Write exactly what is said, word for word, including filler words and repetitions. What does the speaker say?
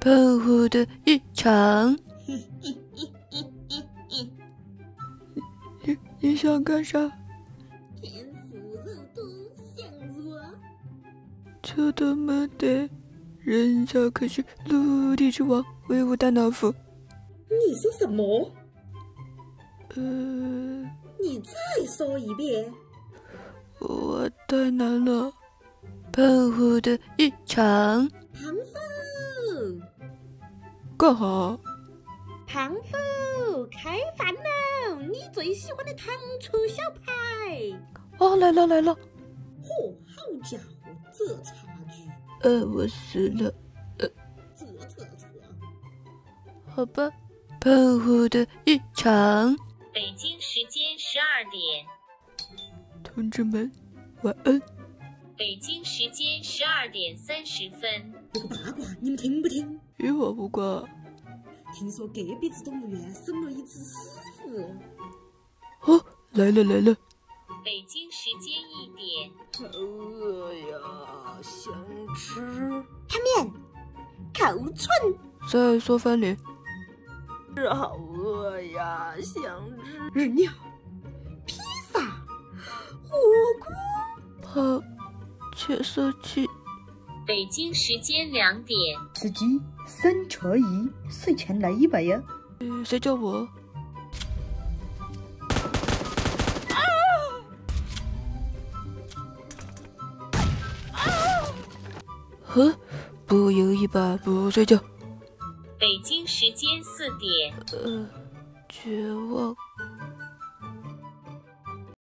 澎湖的日常。你你想干啥？ 天妇肉都想我。 这都没得，人家可是陆地之王，威武大老夫。 你说什么？ 呃， 你再说一遍。 我太难了。澎湖的日常。 庞父， 干哈？ 庞父，开饭喽！你最喜欢的糖醋小排。 哦，来了来了。 嚯，好家伙，这差距！ 呃，我死了。呃， 这这这。 好吧。澎湖的日常。 北京时间十二点。 同志们，晚安。 北京时间十二点三十分。 有个八卦，你们听不听？ 与我无关。 听说隔壁子动物园生了一只狮子。 哦，来了来了。 北京时间一点。 好饿呀，想吃汤面、烤串。 再说翻脸。 是好饿呀，想吃日料、披萨、火锅。 好，切色器。 北京时间两点。 司机，三车一，睡前来一杯呀。 呃，谁叫我？啊！呵，不犹豫吧，不睡觉。 北京时间四点。 呃，绝望。